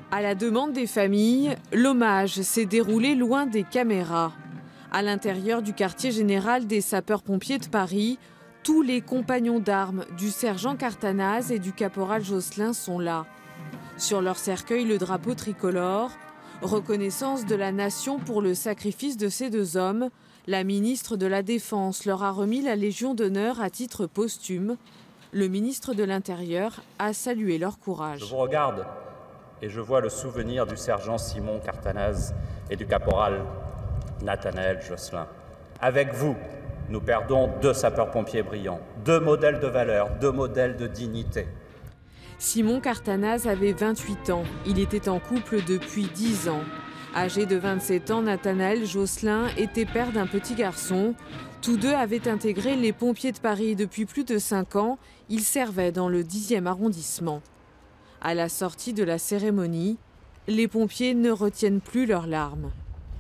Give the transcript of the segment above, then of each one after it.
À la demande des familles, l'hommage s'est déroulé loin des caméras. À l'intérieur du quartier général des sapeurs-pompiers de Paris, tous les compagnons d'armes du sergent Cartanaz et du caporal Josselin sont là. Sur leur cercueil, le drapeau tricolore. Reconnaissance de la nation pour le sacrifice de ces deux hommes, la ministre de la Défense leur a remis la Légion d'honneur à titre posthume. Le ministre de l'Intérieur a salué leur courage. Je vous regarde et je vois le souvenir du sergent Simon Cartanaz et du caporal Nathanaël Josselin. Avec vous, nous perdons deux sapeurs-pompiers brillants, deux modèles de valeur, deux modèles de dignité. Simon Cartanaz avait 28 ans. Il était en couple depuis 10 ans. Âgé de 27 ans, Nathanaël Josselin était père d'un petit garçon. Tous deux avaient intégré les pompiers de Paris depuis plus de 5 ans. Ils servaient dans le 10e arrondissement. À la sortie de la cérémonie, les pompiers ne retiennent plus leurs larmes.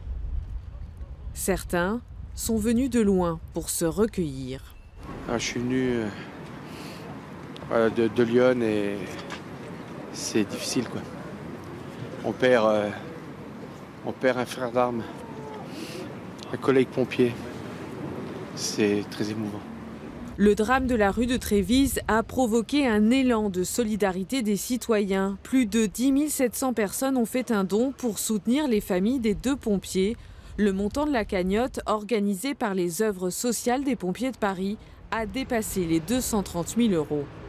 Certains sont venus de loin pour se recueillir. Je suis venu de Lyon et c'est difficile, quoi. On perd un frère d'armes, un collègue pompier. C'est très émouvant. Le drame de la rue de Trévise a provoqué un élan de solidarité des citoyens. Plus de 10 700 personnes ont fait un don pour soutenir les familles des deux pompiers. Le montant de la cagnotte, organisée par les œuvres sociales des pompiers de Paris, a dépassé les 230 000 €.